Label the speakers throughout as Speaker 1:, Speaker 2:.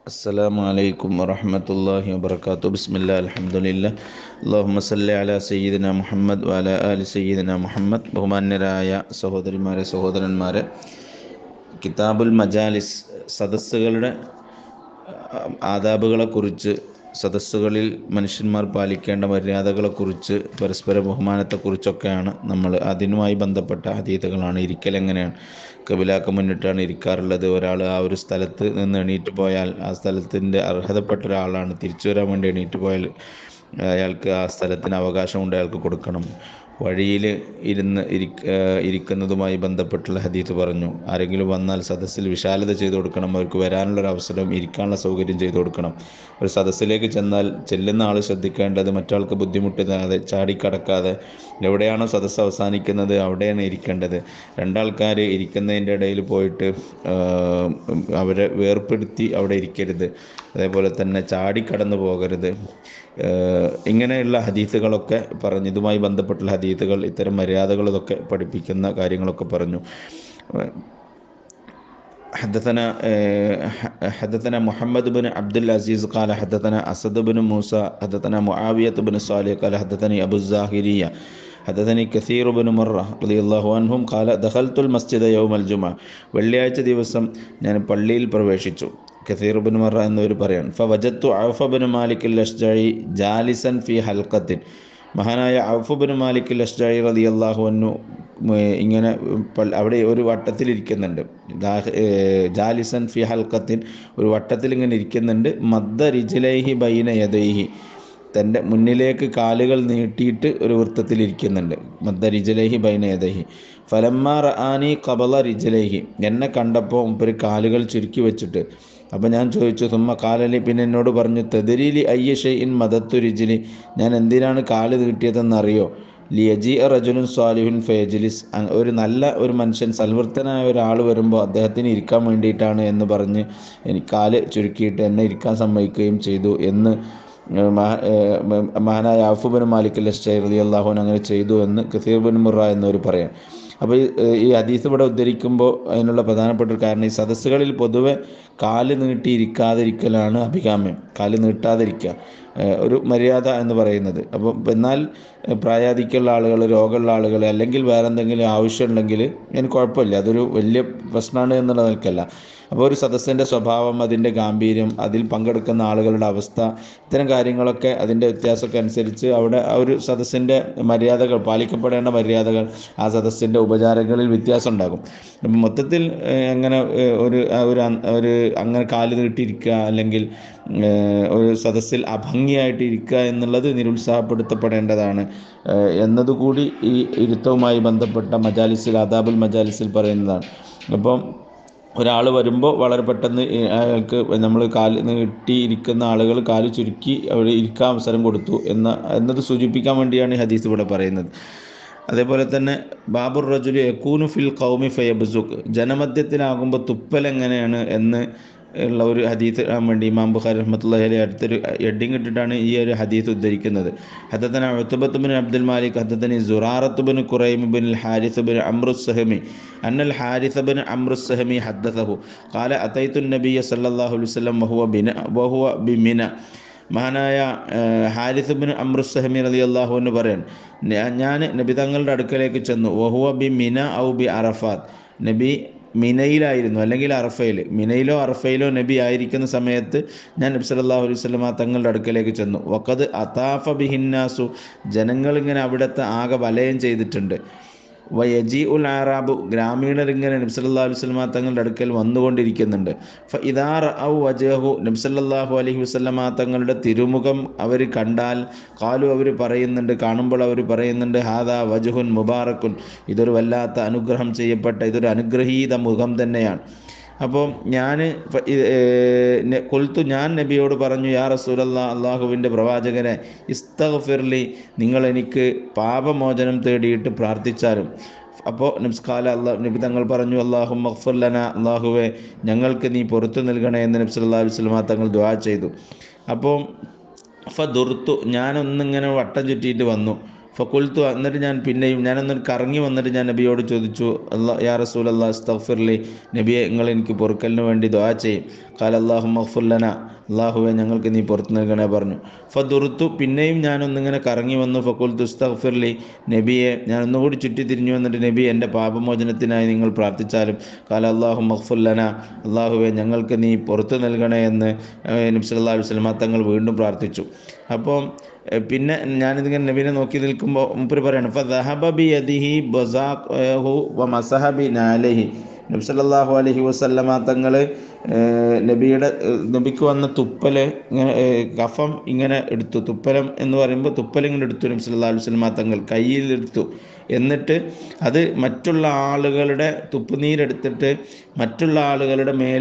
Speaker 1: അസ്സലാമു അലൈക്കും വറഹ്മത്തുള്ളാഹി വബറകാതുഹു. ബിസ്മില്ലാഹി അൽഹംദുലില്ലാഹ്. അല്ലാഹുമ്മ സല്ലി അലാ സയ്യിദിന മുഹമ്മദ് വഅലാ ആലി സയ്യിദിന മുഹമ്മദ്. ബഹുമാന്യരായ സഹോദരിമാരെ, സഹോദരന്മാരെ, കിതാബുൽ മജാലിസ്, സദസ്സുകളുടെ ആദാബുകളെക്കുറിച്ച്, സദസ്സുകളിൽ മനുഷ്യന്മാർ പാലിക്കേണ്ട മര്യാദകളെക്കുറിച്ച്, പരസ്പര ബഹുമാനത്തെക്കുറിച്ചൊക്കെയാണ് നമ്മൾ അതിനുമായി ബന്ധപ്പെട്ട ഹദീസുകളാണ്. ഇരിക്കൽ എങ്ങനെയാണ്, ഖിബിലക്ക് മുന്നിട്ടാണ് ഇരിക്കാറുള്ളത്. ഒരാൾ ആ ഒരു സ്ഥലത്ത് നിന്ന് എണീറ്റ് പോയാൽ ആ സ്ഥലത്തിൻ്റെ അർഹതപ്പെട്ട ഒരാളാണ്. തിരിച്ചു വരാൻ വേണ്ടി എണീറ്റ് പോയാൽ അയാൾക്ക് ആ സ്ഥലത്തിന് അവകാശമുണ്ട്, അയാൾക്ക് കൊടുക്കണം. വഴിയിൽ ഇരിക്കുന്നതുമായി ബന്ധപ്പെട്ടുള്ള ഹദീത്ത് പറഞ്ഞു. ആരെങ്കിലും വന്നാൽ സദസ്സിൽ വിശാലത ചെയ്തു കൊടുക്കണം, അവർക്ക് വരാനുള്ളൊരവസരം, ഇരിക്കാനുള്ള സൗകര്യം ചെയ്തു കൊടുക്കണം. ഒരു സദസ്സിലേക്ക് ചെന്നാൽ ചെല്ലുന്ന ആൾ ശ്രദ്ധിക്കേണ്ടത് മറ്റാൾക്ക് ബുദ്ധിമുട്ടാതെ, ചാടിക്കടക്കാതെ, എവിടെയാണോ സദസ്സ് അവസാനിക്കുന്നത് അവിടെയാണ് ഇരിക്കേണ്ടത്. രണ്ടാൾക്കാർ ഇരിക്കുന്നതിൻ്റെ ഇടയിൽ പോയിട്ട് അവരെ വേർപ്പെടുത്തി അവിടെ ഇരിക്കരുത്. അതേപോലെ തന്നെ ചാടിക്കടന്നു പോകരുത്. ഇങ്ങനെയുള്ള ഹദീസുകളൊക്കെ പറഞ്ഞു. ഇതുമായി ബന്ധപ്പെട്ടുള്ള ഹദീസുകൾ, ഇത്തരം മര്യാദകൾ, ഇതൊക്കെ പഠിപ്പിക്കുന്ന കാര്യങ്ങളൊക്കെ പറഞ്ഞു. حدثنا محمد بن عبد العزيز قال حدثنا أسد بن موسى حدثنا معاوية بن صالح قال حدثني أبو الزاهرية حدثني كثير بن مرة رضي الله عنهم قال دخلت المسجد يوم الجمعة. വെള്ളിയാഴ്ച ദിവസം ഞാൻ പള്ളിയിൽ പ്രവേശിച്ചു. കസീർ ബിൻ മറ എന്നവർ പറയാണ്. ഫവജത്തു ഔഫ് ബിൻ മാലിക് അൽ-അശ്ജഈ ജാലിസൻ ഫി ഹൽഖത്തിൻ. മഹാനായ ഔഫ് ബിൻ മാലിക് അൽ-അശ്ജഈ റളിയല്ലാഹു അൻഹു ഇങ്ങനെ അവിടെ ഒരു വട്ടത്തിലിരിക്കുന്നുണ്ട്. ജാലിസൻ ഫി ഹൽഖത്തിൻ, ഒരു വട്ടത്തിൽ ഇങ്ങനെ ഇരിക്കുന്നുണ്ട്. മദ്ദ റിജ്ലൈഹി ബൈന യദൈഹി, തൻ്റെ മുന്നിലേക്ക് കാലുകൾ നീട്ടിയിട്ട് ഒരു വൃത്തത്തിലിരിക്കുന്നുണ്ട്. മദ്ദ റിജ്ലൈഹി ബൈന യദൈഹി. ഫലമ്മാ റആനി ഖബല റിജ്ലൈഹി, എന്നെ കണ്ടപ്പോൾ മുമ്പ് കാലുകൾ ചുരുക്കി വെച്ചിട്ട്. അപ്പം ഞാൻ ചോദിച്ചു, സുമ്മ കാലലി, പിന്നെ എന്നോട് പറഞ്ഞു, തദ്രീലി അയ്യ ഷൈഇൻ മദത്തു റിജ്ലി, ഞാൻ എന്തിനാണ് കാല് നീട്ടിയതെന്നറിയോ? ലിയജി റജുലുൻ സ്വാലിഹുൻ ഫയജ്ലിസ്, ഒരു നല്ല ഒരു മനുഷ്യൻ, സൽവൃത്തനായ ഒരാൾ വരുമ്പോൾ അദ്ദേഹത്തിന് ഇരിക്കാൻ വേണ്ടിയിട്ടാണ് എന്ന് പറഞ്ഞ് എനിക്ക് കാല് ചുരുക്കിയിട്ട് എന്നെ ഇരിക്കാൻ സമ്മതിക്കുകയും ചെയ്തു എന്ന് മഹാനായ ഔഫ് ബിൻ മാലിക് അൽ-അശ്ജഈ റളിയല്ലാഹു അൻഹു അങ്ങനെ ചെയ്തു എന്ന് കസീർ ബിൻ മുറ എന്നവർ പറയാം. അപ്പോൾ ഈ ഹദീസ് ഇവിടെ ഉദ്ധരിക്കുമ്പോൾ അതിനുള്ള പ്രധാനപ്പെട്ട ഒരു കാരണം, ഈ സദസ്സുകളിൽ പൊതുവെ കാല് നീട്ടിയിരിക്കാതിരിക്കലാണ് അഭികാമ്യം. കാല് നീട്ടാതിരിക്കുക ഒരു മര്യാദ എന്ന് പറയുന്നത്. അപ്പോൾ എന്നാൽ പ്രായാധിക്യമുള്ള ആളുകൾ, രോഗമുള്ള ആളുകൾ, അല്ലെങ്കിൽ വേറെ എന്തെങ്കിലും ആവശ്യമുണ്ടെങ്കിൽ എനിക്ക് കുഴപ്പമില്ല, അതൊരു വലിയ പ്രശ്നമാണ് എന്നുള്ള നിലക്കല്ല. അപ്പോൾ ഒരു സദസ്സിൻ്റെ സ്വഭാവം, അതിൻ്റെ ഗാംഭീര്യം, അതിൽ പങ്കെടുക്കുന്ന ആളുകളുടെ അവസ്ഥ, ഇത്തരം കാര്യങ്ങളൊക്കെ അതിൻ്റെ വ്യത്യാസമൊക്കെ അനുസരിച്ച് അവിടെ ആ ഒരു സദസ്സിൻ്റെ മര്യാദകൾ, പാലിക്കപ്പെടേണ്ട മര്യാദകൾ, ആ സദസ്സിൻ്റെ ഉപചാരങ്ങളിൽ വ്യത്യാസം ഉണ്ടാകും. അപ്പം മൊത്തത്തിൽ അങ്ങനെ ഒരു അങ്ങനെ കാല് നീട്ടിയിരിക്കുക, അല്ലെങ്കിൽ ഒരു സദസ്സിൽ അഭംഗിയായിട്ട് ഇരിക്കുക എന്നുള്ളത് നിരുത്സാഹപ്പെടുത്തപ്പെടേണ്ടതാണ് എന്നതുകൂടി ഈ ഇരുത്തവുമായി ബന്ധപ്പെട്ട മജാലിസിൽ, ആദാബുൽ മജാലിസിൽ പറയുന്നതാണ്. അപ്പം ഒരാൾ വരുമ്പോൾ വളരെ പെട്ടെന്ന് അയാൾക്ക് നമ്മൾ കാല് നീട്ടിയിരിക്കുന്ന ആളുകൾ കാല് ചുരുക്കി അവിടെ ഇരിക്കാൻ അവസരം കൊടുത്തു എന്നത് സൂചിപ്പിക്കാൻ വേണ്ടിയാണ് ഈ ഹദീസ് ഇവിടെ പറയുന്നത്. അതേപോലെ തന്നെ ബാബുർ റജുലി യകൂനു ഫിൽ ഖൗമി ഫയബ്സുഖ്, ജനമധ്യത്തിലാകുമ്പോൾ തുപ്പൽ എങ്ങനെയാണ് എന്ന് ഉള്ള ഒരു ഹദീസ് വേണ്ടി ഇമാം ബുഖാരി റഹ്മത്തുള്ളാഹി അലൈഹി അടുത്തൊരു ഹെഡിങ് ഇട്ടിട്ടാണ് ഈ ഒരു ഹദീസ് ഉദ്ധരിക്കുന്നത്. ഹദത്തന ഉത്ബത്ത് ബിൻ അബ്ദുൽ മാലിക് ഹദത്തനി Zurarah bin Khuraim bin Harith bin Amr Sahmi അന്നൽ ഹാരിസ് ബിൻ അംറു സഹമി ഹദ്ദസഹു ഖാല അതൈതു നബിയ സല്ലല്ലാഹു അലൈഹി വസല്ലം വഹുവ ബിമിന. മഹാനായ ഹാരിസ് ബിൻ അംറു സഹമി റളിയല്ലാഹു അൻഹു പറയാൻ, ഞാൻ നബി തങ്ങളുടെ അടുക്കലേക്ക് ചെന്നു. വഹുവ ബി മിന ഔ ബി അറഫാത്ത്, നബി മിനയിലായിരുന്നു അല്ലെങ്കിൽ അറഫയിൽ, മിനയിലോ അറഫയിലോ നബി ആയിരിക്കുന്ന സമയത്ത് ഞാൻ നബി സല്ലല്ലാഹു അലൈഹി വസല്ലം തങ്ങളുടെ അടുക്കലേക്ക് ചെന്നു. വഖദ് അതാഫ ബിഹിന്നാസു, ജനങ്ങളിങ്ങനെ അവിടുത്തെ ആകെ വലയം ചെയ്തിട്ടുണ്ട്. വയജി ഉൽ ആറാബു, ഗ്രാമീണർ ഇങ്ങനെ നബി സല്ലല്ലാഹു അലൈഹി വസല്ലം തങ്ങളുടെ അടുക്കൽ വന്നുകൊണ്ടിരിക്കുന്നുണ്ട്. ഫഇദാ റഔ വജഹു, നബി സല്ലല്ലാഹു അലൈഹി വസല്ലം തങ്ങളുടെ തിരുമുഖം അവർ കണ്ടാൽ, ഖാലു, അവർ പറയുന്നുണ്ട്, കാണുമ്പോൾ അവർ പറയുന്നുണ്ട്, ഹാദാ വജ്ഹുൻ മുബാറക്കുൻ, ഇതൊരു വല്ലാത്ത അനുഗ്രഹം ചെയ്യപ്പെട്ട, ഇതൊരു അനുഗ്രഹീത മുഖം തന്നെയാണ്. അപ്പോൾ ഞാൻ നബിയോട് പറഞ്ഞു, യാ റസൂലല്ലാഹ്, അള്ളാഹുവിൻ്റെ പ്രവാചകനെ, ഇസ്തഗ്ഫിർലി, നിങ്ങൾ എനിക്ക് പാപമോചനം തേടിയിട്ട് പ്രാർത്ഥിച്ചാലും. അപ്പോൾ നബി തങ്ങൾ പറഞ്ഞു, അല്ലാഹുമ്മ ഗ്ഫിർ ലനാ, അള്ളാഹുവെ ഞങ്ങൾക്ക് നീ പുറത്തു നൽകണേ എന്ന് നബി സല്ലല്ലാഹു അലൈഹി വസല്ലം തങ്ങൾ ദുആ ചെയ്തു. അപ്പോൾ ഫദുർത്തു, ഞാനൊന്നിങ്ങനെ വട്ടം ചുറ്റിയിട്ട് വന്നു. ഫഖുൽതു, എന്നിട്ട് ഞാൻ പിന്നെയും ഞാനൊന്ന് കറങ്ങി വന്നിട്ട് ഞാൻ നബിയോട് ചോദിച്ചു, യാ റസൂലല്ലാഹ് അസ്തഗ്ഫിർലി, നബിയെ നിങ്ങൾ എനിക്ക് പൊറുക്കലിന് വേണ്ടി ദുആ ചെയ്യും. ഖാല അല്ലാഹുമ്മ ഗ്ഫിർ ലനാ, അല്ലാഹുവേ ഞങ്ങൾക്ക് നീ പുറത്തു നൽകണേ പറഞ്ഞു. ഫദുർതു, പിന്നെയും ഞാനൊന്നിങ്ങനെ കറങ്ങി വന്നു. ഫഖുൽതു അസ്തഗ്ഫിർലി, നബിയെ ഞാൻ ഒന്നുകൂടി ചുറ്റി തിരിഞ്ഞു വന്നിട്ട് നബി എൻ്റെ പാപമോചനത്തിനായി നിങ്ങൾ പ്രാർത്ഥിച്ചാലും. ഖാല അല്ലാഹുമ്മ ഗ്ഫിർ ലനാ, അല്ലാഹുവേ ഞങ്ങൾക്ക് നീ പുറത്തു നൽകണേ എന്ന് നബി സല്ലല്ലാഹു അലൈഹി വസല്ലം തങ്ങൾ വീണ്ടും പ്രാർത്ഥിച്ചു. അപ്പോൾ പിന്നെ ഞാനിതിങ്ങനെ നബീനെ നോക്കി നിൽക്കുമ്പോൾ മൂപ്പര് പറയാണ്, ഫദഹബ ബിയദിഹി ബസാഖഹു വമസഹ ബിനാലിഹി, നബി സല്ലല്ലാഹു അലൈഹി വസല്ലമ തങ്ങൾ നബിക്ക് വന്ന തുപ്പല് ഇങ്ങനെ കഫം ഇങ്ങനെ എടുത്തു. തുപ്പലം എന്ന് പറയുമ്പോൾ തുപ്പലിങ്ങനെ എടുത്തു നബി സല്ലല്ലാഹു അലൈഹി വസല്ലമ തങ്ങൾ കയ്യിലെടുത്തു. എന്നിട്ട് അത് മറ്റുള്ള ആളുകളുടെ തുപ്പുനീരെടുത്തിട്ട് മറ്റുള്ള ആളുകളുടെ മേൽ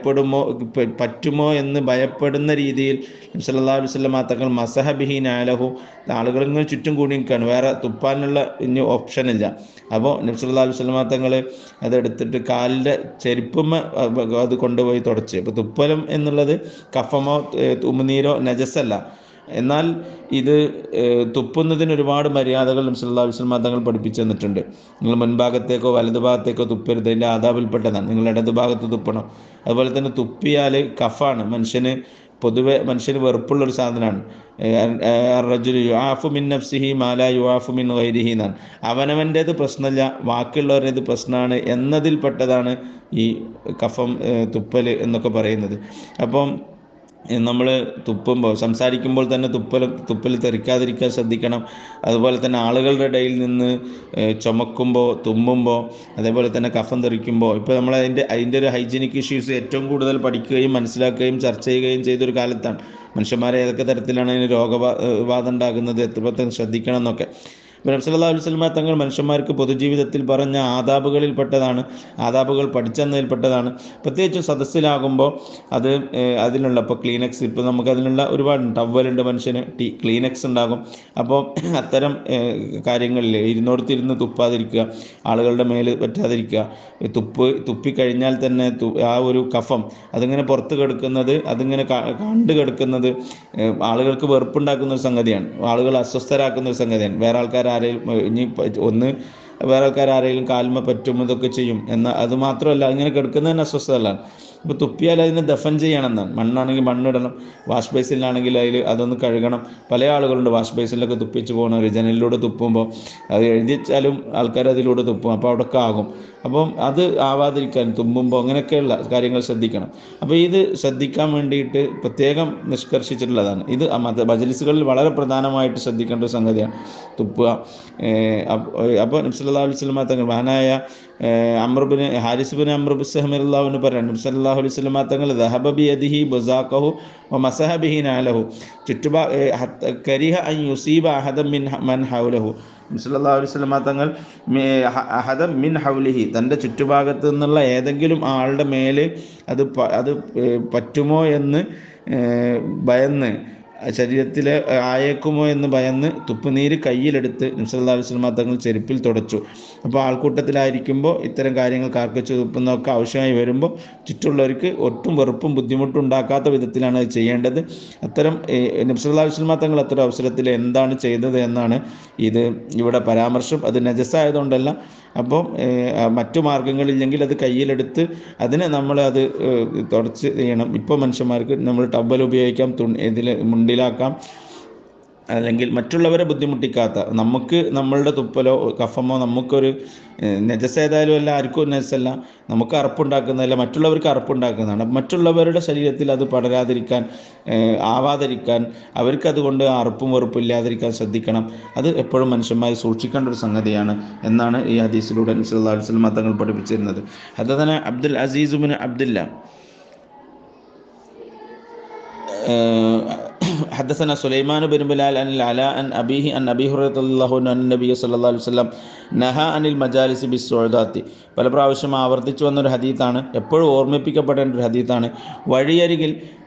Speaker 1: പറ്റുമോ എന്ന് ഭയപ്പെടുന്ന രീതിയിൽ നബി സല്ലല്ലാഹു അലൈഹി വസല്ലമ തങ്ങൾ മസഹ ബിഹി നാലഹു, ആളുകളിങ്ങനെ ചുറ്റും കൂടി നിൽക്കുകയാണ്, വേറെ തുപ്പാനുള്ള ഇനി ഓപ്ഷനില്ല. അപ്പോൾ നബി സല്ലല്ലാഹു അലൈഹി വസല്ലമ തങ്ങൾ അതെടുത്തിട്ട് കാലിൻ്റെ ചെരുപ്പുമ്മ അത് കൊണ്ടുപോയി തുടച്ച്. അപ്പോൾ തുപ്പലം എന്നുള്ളത് കഫമോ ഉമിനീരോ നജസല്ല. എന്നാൽ ഇത് തുപ്പുന്നതിന് ഒരുപാട് മര്യാദകൾ നബി സല്ലല്ലാഹു അലൈഹി വസല്ലം തങ്ങൾ പഠിപ്പിച്ചു തന്നിട്ടുണ്ട്. നിങ്ങൾ മുൻഭാഗത്തേക്കോ വലതു ഭാഗത്തേക്കോ തുപ്പരുത്, അതിൻ്റെ ആദാബിൽപ്പെട്ടതാണ്. നിങ്ങൾ ഇടതു ഭാഗത്ത് തുപ്പണം. അതുപോലെ തന്നെ തുപ്പിയാൽ കഫാണ്, പൊതുവെ മനുഷ്യന് വെറുപ്പുള്ളൊരു സാധനമാണ്. റജുലു യുആഫു മിൻ നഫ്സിഹി മാ ലാ യുആഫു മിൻ ഗൈരിഹി എന്നാണ്. അവനവൻ്റേത് പ്രശ്നമില്ല, ബാക്കിയുള്ളവരുടേത് പ്രശ്നമാണ് എന്നതിൽപ്പെട്ടതാണ് ഈ കഫം, തുപ്പൽ എന്നൊക്കെ പറയുന്നത്. അപ്പം നമ്മൾ തുപ്പുമ്പോൾ സംസാരിക്കുമ്പോൾ തന്നെ തുപ്പൽ തെറിക്കാതിരിക്കാൻ ശ്രദ്ധിക്കണം. അതുപോലെ തന്നെ ആളുകളുടെ ഇടയിൽ നിന്ന് ചുമക്കുമ്പോൾ, തുമ്മുമ്പോൾ, അതേപോലെ തന്നെ കഫം തെറിക്കുമ്പോൾ, ഇപ്പോൾ നമ്മൾ അതിൻ്റെ ഒരു ഹൈജീനിക് ഇഷ്യൂസ് ഏറ്റവും കൂടുതൽ പഠിക്കുകയും മനസ്സിലാക്കുകയും ചർച്ച ചെയ്യുകയും ചെയ്തൊരു കാലത്താണ്. മനുഷ്യന്മാരെ ഏതൊക്കെ തരത്തിലാണ് അതിന് രോഗബാധ ഉണ്ടാകുന്നത്, എത്രത്തോളം ശ്രദ്ധിക്കണം എന്നൊക്കെ. നബി സല്ലല്ലാഹു അലൈഹി വസല്ലം തങ്ങൾ മനുഷ്യന്മാർക്ക് പൊതുജീവിതത്തിൽ പറഞ്ഞ ആദാബുകളിൽപ്പെട്ടതാണ്, ആദാബുകൾ പഠിച്ചെന്നതിൽപ്പെട്ടതാണ്. പ്രത്യേകിച്ചും സദസ്സിലാകുമ്പോൾ അതിനുള്ള ഇപ്പോൾ ക്ലീനക്സ്, ഇപ്പോൾ നമുക്ക് അതിനുള്ള ഒരുപാട് ടവലുണ്ട്, മനുഷ്യന് ക്ലീനക്സ് ഉണ്ടാകും. അപ്പോൾ അത്തരം കാര്യങ്ങളിൽ ഇരുന്നോടത്തിരുന്ന് തുപ്പാതിരിക്കുക, ആളുകളുടെ മേൽ പറ്റാതിരിക്കുക. തുപ്പിക്കഴിഞ്ഞാൽ തന്നെ ആ ഒരു കഫം അതിങ്ങനെ പുറത്ത് കിടക്കുന്നത്, അതിങ്ങനെ കണ്ടു കിടക്കുന്നത് ആളുകൾക്ക് വെറുപ്പുണ്ടാക്കുന്ന ഒരു സംഗതിയാണ്, ആളുകൾ അസ്വസ്ഥരാക്കുന്ന ഒരു സംഗതിയാണ്. വേറെ ആൾക്കാരെങ്കിലും കാൽമ പറ്റും, ഇതൊക്കെ ചെയ്യും. എന്നാൽ അത് മാത്രമല്ല, ഇങ്ങനെ കിടക്കുന്നതിന് അസ്വസ്ഥതല്ലാണ്. ഇപ്പോൾ തുപ്പിയാൽ അതിനെ ദഫൻ ചെയ്യണമെന്നാണ്. മണ്ണാണെങ്കിൽ മണ്ണിടണം, വാഷ് ബേസിലാണെങ്കിൽ അതൊന്ന് കഴുകണം. പല ആളുകളുണ്ട് വാഷ് ബേസിലൊക്കെ തുപ്പിച്ച് പോകണവർ, ജനലിലൂടെ തുപ്പുമ്പോൾ അത് എഴുതിച്ചാലും ആൾക്കാർ അതിലൂടെ തുപ്പും, അപ്പോൾ അവിടെയൊക്കെ ആകും. അപ്പം അത് ആവാതിരിക്കാൻ തുമ്മുമ്പോൾ അങ്ങനെയൊക്കെയുള്ള കാര്യങ്ങൾ ശ്രദ്ധിക്കണം. അപ്പോൾ ഇത് ശ്രദ്ധിക്കാൻ വേണ്ടിയിട്ട് പ്രത്യേകം നിഷ്കർഷിച്ചിട്ടുള്ളതാണ്. ഇത് മജ്‌ലിസുകളിൽ വളരെ പ്രധാനമായിട്ട് ശ്രദ്ധിക്കേണ്ട ഒരു സംഗതിയാണ് തുപ്പുക. അപ്പോൾ നബി സല്ലല്ലാഹു അലൈഹി വസല്ലം തങ്ങൾ മഹാനായ Harith bin Amr bin Sahmi റളിയല്ലാഹു അൻഹു പറയാൻ, നബി സല്ലല്ലാഹു അലൈഹി വസല്ലം തങ്ങൾ ദഹബ ബിയദിഹി ബസാഖഹു വമസഹ ബിഹി നാലഹു കരിഹ അൻ യുസീബ അഹദൻ മിൻ മൻ ഹൗലഹു. നബി സല്ലല്ലാഹു അലൈഹി വസല്ലം തങ്ങൾ അഹദൻ മിൻ ഹൗലിഹി, തൻ്റെ ചുറ്റുഭാഗത്ത് നിന്നുള്ള ഏതെങ്കിലും ആളുടെ മേൽ അത് പറ്റുമോ എന്ന് ഭയന്ന്, ശരീരത്തിൽ ആയേക്കുമോ എന്ന് ഭയന്ന് തുപ്പുനീര് കയ്യിലെടുത്ത് നബി സല്ലല്ലാഹു അലൈഹി വസല്ലം തങ്ങൾ ചെരുപ്പിൽ തുടച്ചു. അപ്പോൾ ആൾക്കൂട്ടത്തിലായിരിക്കുമ്പോൾ ഇത്തരം കാര്യങ്ങൾ കാർക്കിച്ച് തുപ്പുന്നതൊക്കെ ആവശ്യമായി വരുമ്പോൾ ചുറ്റുള്ളവർക്ക് ഒട്ടും വെറുപ്പും ബുദ്ധിമുട്ടും ഉണ്ടാക്കാത്ത വിധത്തിലാണ് അത് ചെയ്യേണ്ടത്. അത്തരം നബി സല്ലല്ലാഹു അലൈഹി വസല്ലം തങ്ങൾ അത്തരം അവസരത്തിൽ എന്താണ് ചെയ്തത് എന്നാണ് ഇത് ഇവിടെ പരാമർശം. അത് നജസായതുകൊണ്ടല്ല. അപ്പോൾ മറ്റു മാർഗങ്ങളില്ലെങ്കിൽ അത് കയ്യിലെടുത്ത് അതിനെ അത് തുടച്ച് ചെയ്യണം. ഇപ്പോൾ മനുഷ്യന്മാർക്ക് നമ്മൾ ടവൽ ഉപയോഗിക്കാം, ഇതിൽ മുണ്ടിലാക്കാം, അല്ലെങ്കിൽ മറ്റുള്ളവരെ ബുദ്ധിമുട്ടിക്കാത്ത, നമുക്ക് നമ്മളുടെ തുപ്പലോ കഫമോ നമുക്കൊരു നജസ് ഏതായാലും അല്ല, ആർക്കും ഒരു നജസല്ല, നമുക്ക് അറപ്പുണ്ടാക്കുന്നതല്ല, മറ്റുള്ളവർക്ക് അറപ്പുണ്ടാക്കുന്നതാണ്. മറ്റുള്ളവരുടെ ശരീരത്തിൽ അത് പടരാതിരിക്കാൻ, ആവാതിരിക്കാൻ, അവർക്ക് അതുകൊണ്ട് അറപ്പും വെറുപ്പും ഇല്ലാതിരിക്കാൻ ശ്രദ്ധിക്കണം. അത് എപ്പോഴും മനുഷ്യന്മാർ സൂക്ഷിക്കേണ്ട ഒരു സംഗതിയാണ് എന്നാണ് ഈ ഹദീസിലൂടെ നബി സല്ലല്ലാഹു അലൈഹി വസല്ലം തങ്ങൾ പഠിപ്പിച്ചിരുന്നത്. ഹദഥന അബ്ദുൽ അസീസ് ബിൻ അബ്ദുല്ല حدثنا سليمان بن بلال عن العلاء عن أبيه عن أبي هريرة رضي الله عنه أن النبي صلى الله عليه وسلم نهى عن المجالس بالسعودات. പല പ്രാവശ്യം ആവർത്തിച്ചു വന്നൊരു ഹദീത്താണ്, എപ്പോഴും ഓർമ്മിപ്പിക്കപ്പെടേണ്ട ഒരു ഹദീത്താണ്. വഴിയരികിൽ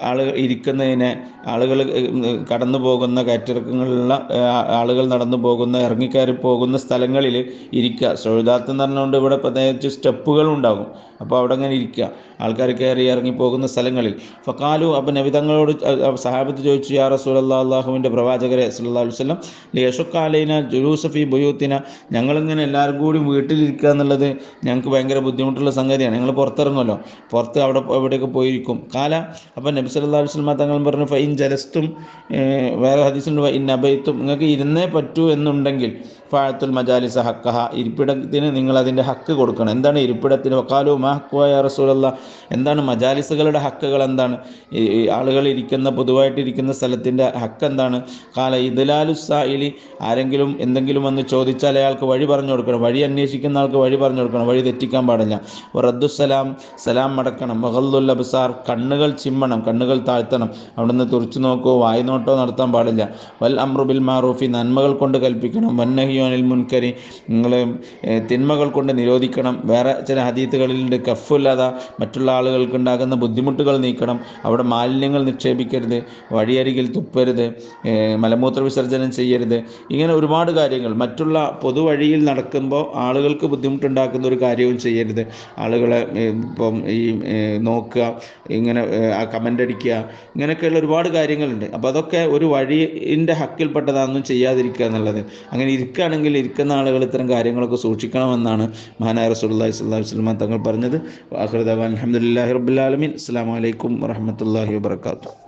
Speaker 1: ആളുകൾ ഇരിക്കുന്നതിനെ, ആളുകൾ കടന്നു പോകുന്ന കയറ്റിറക്കങ്ങളുള്ള ആളുകൾ നടന്നു പോകുന്ന ഇറങ്ങിക്കയറി പോകുന്ന സ്ഥലങ്ങളിൽ ഇരിക്കുക. സൗദാത്ത് എന്ന് പറഞ്ഞുകൊണ്ട് ഇവിടെ പ്രത്യേകിച്ച് സ്റ്റെപ്പുകളുണ്ടാകും. അപ്പോൾ അവിടെ അങ്ങനെ ഇരിക്കുക, ആൾക്കാർ കയറി ഇറങ്ങി പോകുന്ന സ്ഥലങ്ങളിൽ. ഫക്കാലു, അപ്പം നബി തങ്ങളോട് സഹാബത്ത് ചോദിച്ചു, യാ റസൂലല്ലാഹ്, അല്ലാഹുവിൻ്റെ പ്രവാചകരെ സല്ലല്ലാഹു അലൈഹി വസല്ലം, ലിയശുക്ക അലൈന ജുലൂസ ഫീ ബുയൂത്തിന, ഞങ്ങളിങ്ങനെ എല്ലാവരും കൂടി വീട്ടിലിരിക്കുക എന്നുള്ളത് ഞങ്ങൾക്ക് ഭയങ്കര ബുദ്ധിമുട്ടുള്ള സംഗതിയാണ്. ഞങ്ങൾ പുറത്തിറങ്ങുമല്ലോ, പുറത്ത് എവിടെയൊക്കെ പോയിരിക്കും. കാല, അപ്പം നബി സല്ലല്ലാഹു അലൈഹി വസല്ലം തങ്ങൾ പറഞ്ഞു, ഫൈൻ ജലസ്തും, വേറെ ഹദീസുണ്ട്, ഇൻ അബൈത്തും, നിങ്ങൾക്ക് ഇരുന്നേ പറ്റൂ എന്നുണ്ടെങ്കിൽ ഫഅത്തുൽ മജാലിസ ഹക്കഹ, ഇരിപ്പിടത്തിന് നിങ്ങൾ അതിൻ്റെ ഹക്ക് കൊടുക്കണം. എന്താണ് ഇരിപ്പിടത്തിന്? വഖാലു മാ ഹഖ്വ യാ റസൂലല്ലാഹ്, എന്താണ് മജാലിസുകളുടെ ഹക്കുകൾ, എന്താണ് ഈ ആളുകൾ ഇരിക്കുന്ന പൊതുവായിട്ടിരിക്കുന്ന സ്ഥലത്തിൻ്റെ ഹക്ക് എന്താണ്? കാല ഇദ്ലാലു സായിലി, ആരെങ്കിലും എന്തെങ്കിലും വന്ന് ചോദിച്ചാൽ അയാൾക്ക് വഴി പറഞ്ഞു കൊടുക്കണം, വഴി അന്വേഷിക്കുന്ന ആൾക്ക് വഴി പറഞ്ഞു കൊടുക്കണം, വഴി തെറ്റിക്കാൻ പാടില്ല. റദ്ദുസ്സലാം, സലാം മടക്കണം. വഗദ്ദുൽ അബ്സാർ, കണ്ണുകൾ ചിമ്മണം, കണ്ണുകൾ താഴ്ത്തണം, അവിടുന്ന് തുറച്ചു നോക്കോ വായി നോട്ടോ നടത്താൻ പാടില്ല. വൽ അംറു ബിൽ മാറൂഫി, നന്മകൾ കൊണ്ട് കൽപ്പിക്കണം. വന്നഹ്യു അനിൽ മുൻകരി, നിങ്ങൾ തിന്മകൾ കൊണ്ട് നിരോധിക്കണം. വേറെ ചില ഹദീത്തുകളിലുണ്ട്, കഫുല്ലത, മറ്റുള്ള ആളുകൾക്ക് ഉണ്ടാകുന്ന ബുദ്ധിമുട്ടുകൾ നീക്കണം, അവിടെ മാലിന്യങ്ങൾ നിക്ഷേപിക്കരുത്, വഴിയരികിൽ തുപ്പരുത്, മലമൂത്ര വിസർജനം ചെയ്യരുത്. ഇങ്ങനെ ഒരുപാട് കാര്യങ്ങൾ. മറ്റുള്ള പൊതുവഴിയിൽ നടക്കുമ്പോൾ ആളുകൾക്ക് ബുദ്ധിമുട്ടുണ്ടാക്കുന്ന ഒരു കാര്യവും ചെയ്യരുത്. ആളുകളെ ഇപ്പം ഈ നോക്കുക, ഇങ്ങനെ കമൻ്റ് അടിക്കുക, ഇങ്ങനെയൊക്കെയുള്ള ഒരുപാട് കാര്യങ്ങളുണ്ട്. അപ്പോൾ അതൊക്കെ ഒരു വഴിൻ്റെ ഹക്കിൽപ്പെട്ടതാണെന്നും ചെയ്യാതിരിക്കുക എന്നുള്ളത്. അങ്ങനെ ഇരിക്കുകയാണെങ്കിൽ ഇരിക്കുന്ന ആളുകൾ ഇത്തരം കാര്യങ്ങളൊക്കെ സൂക്ഷിക്കണമെന്നാണ് മഹാനായ റസൂലുള്ളാഹി സ്വല്ലല്ലാഹു അലൈഹി വസല്ലം തങ്ങൾ പറഞ്ഞത്. ആഖിറു ദഅവാന അൽഹംദുലില്ലാഹി റബ്ബിൽ ആലമീൻ. അസ്സലാമു അലൈക്കും വറഹ്മത്തുള്ളാഹി വബറകാതുഹു.